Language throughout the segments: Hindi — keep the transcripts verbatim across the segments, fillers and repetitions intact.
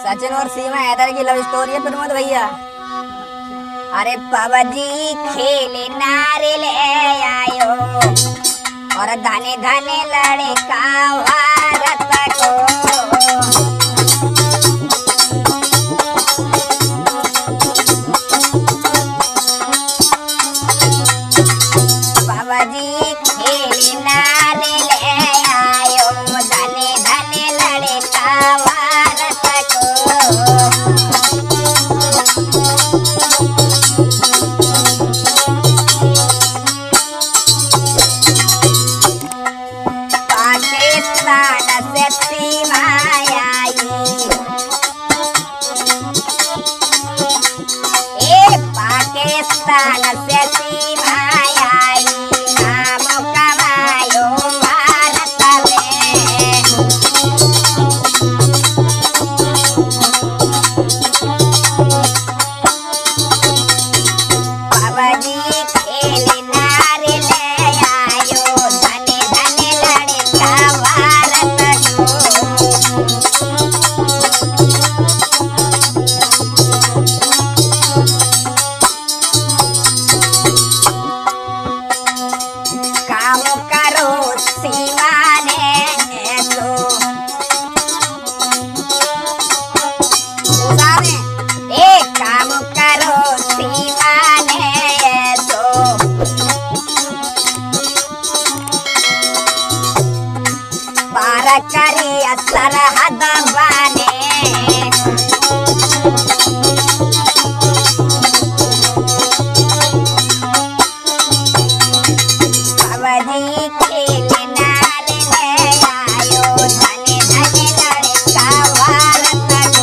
सचिन और सीमा हैदर की लव स्टोरी है प्रमोद भैया। अरे पबजी खेले नारे ले आयो और धने धने लड़का भारत को। पबजी खेले नारे ले आयो धने धने लड़का भारत को। पाकिस्तान से सीमा आई, ए पाकिस्तान से सीमा आई, नाम कमायो भारत में। पबजी खेले नारे ले आयो धने धने लड़का भारत को। काम करो सीमा ने तो उसाने, ए काम करो सीमा ने तो पार करिया सरहद बने। पबजी खेले नारे ले आयो धने धने लड़का भारत को।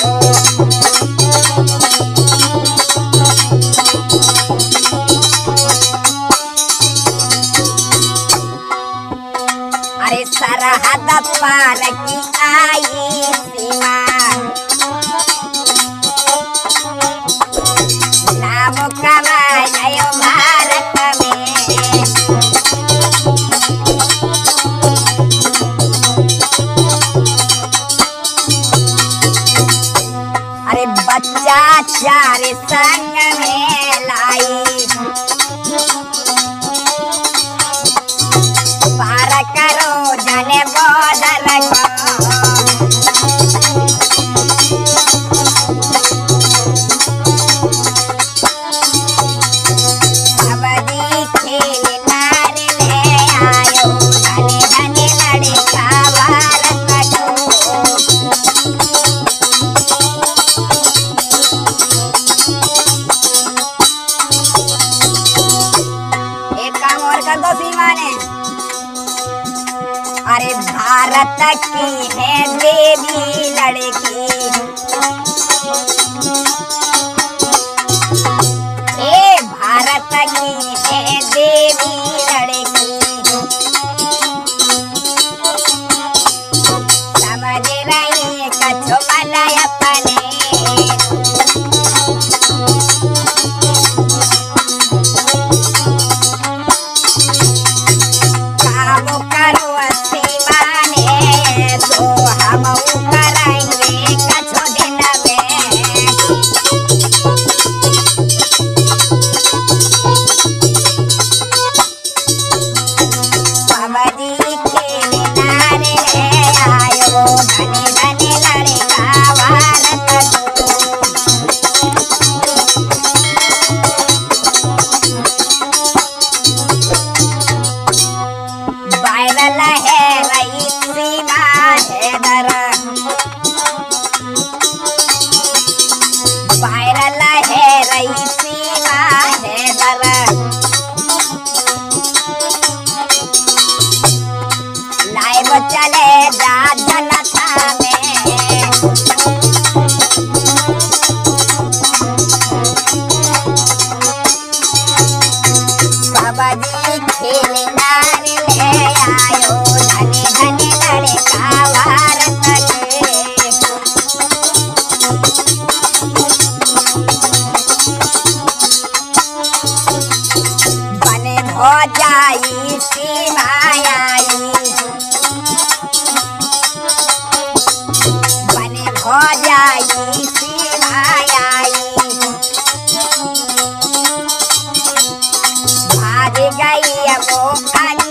अरे सरहद पार की आई सीमा, नाम कमायो भारत में। अरे बच्चा चार संग में लाई, पार करो जने बॉर्डर को। पबजी खेले नारे ले आयो धने धने लड़का भारत को। एक काम और कर दो सीमा ने। अरे भारत की है देवी लड़की, ए भारत की है देवी लड़की, समझ रही कछु मन अपने। काम करो सीमा ने तो हम करेंगे कछु दिन में। पबजी खेले नारे ले आयो धने धने लड़का भारत को। वायरल है रही सीमा हैदर, वायरल है रही सीमा हैदर। लाइव चले जा जनता में। पबजी खेले नारे ले आयो धने धने लड़का भारत के। जाई सिवाई भाग गई वो